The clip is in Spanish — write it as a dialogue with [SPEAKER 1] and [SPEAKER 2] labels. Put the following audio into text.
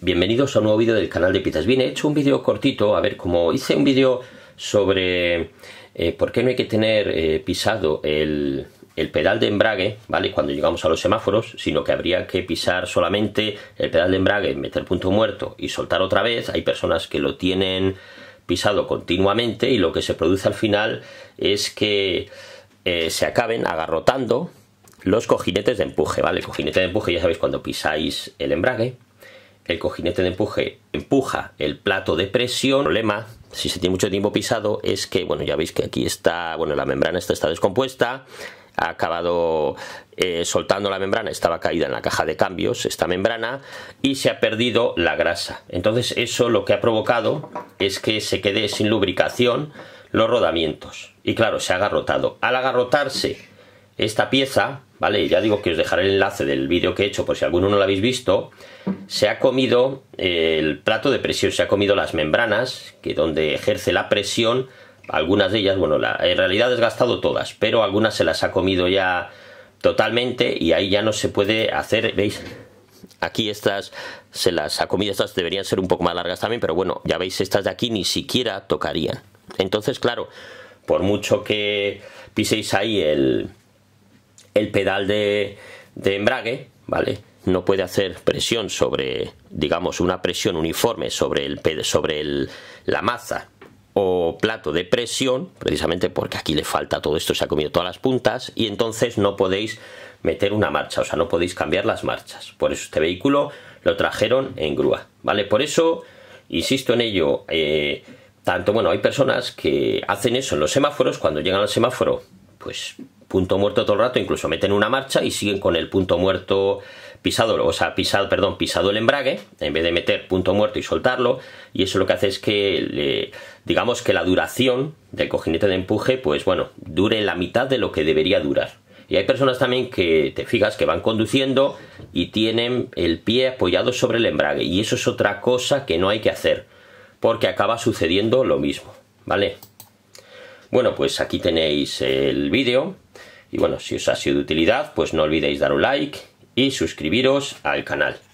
[SPEAKER 1] bienvenidos a un nuevo vídeo del canal de Piezas Bien. He hecho un vídeo cortito, a ver, como hice un vídeo sobre por qué no hay que tener pisado el pedal de embrague, ¿vale? Cuando llegamos a los semáforos, sino que habría que pisar solamente el pedal de embrague, meter punto muerto y soltar otra vez. Hay personas que lo tienen pisado continuamente y lo que se produce al final es que se acaben agarrotando los cojinetes de empuje, ¿vale? El cojinete de empuje, ya sabéis, cuando pisáis el embrague, el cojinete de empuje empuja el plato de presión. El problema, si se tiene mucho tiempo pisado, es que, bueno, ya veis que aquí está, bueno, la membrana esta está descompuesta, ha acabado soltando la membrana, estaba caída en la caja de cambios esta membrana y se ha perdido la grasa. Entonces eso lo que ha provocado es que se quede sin lubricación los rodamientos y claro, se ha agarrotado. Al agarrotarse esta pieza, vale, ya digo que os dejaré el enlace del vídeo que he hecho por si alguno no lo habéis visto, se ha comido el plato de presión, se ha comido las membranas que donde ejerce la presión. Algunas de ellas, bueno, en realidad he desgastado todas, pero algunas se las ha comido ya totalmente y ahí ya no se puede hacer, ¿veis? Aquí estas se las ha comido, estas deberían ser un poco más largas también, pero bueno, ya veis, estas de aquí ni siquiera tocarían. Entonces, claro, por mucho que piséis ahí el pedal de embrague, ¿vale? No puede hacer presión sobre, digamos, una presión uniforme sobre la maza o plato de presión, precisamente porque aquí le falta todo esto, se ha comido todas las puntas y entonces no podéis meter una marcha, o sea, no podéis cambiar las marchas. Por eso este vehículo lo trajeron en grúa, ¿vale? Por eso, insisto en ello, tanto, bueno, hay personas que hacen eso en los semáforos, cuando llegan al semáforo, pues punto muerto todo el rato, incluso meten una marcha y siguen con el punto muerto pisado, o sea, pisado el embrague, en vez de meter punto muerto y soltarlo, y eso lo que hace es que, digamos que la duración del cojinete de empuje, pues bueno, dure la mitad de lo que debería durar. Y hay personas también que, te fijas, que van conduciendo y tienen el pie apoyado sobre el embrague, y eso es otra cosa que no hay que hacer, porque acaba sucediendo lo mismo, ¿vale? Bueno, pues aquí tenéis el vídeo, y bueno, si os ha sido de utilidad, pues no olvidéis dar un like y suscribiros al canal.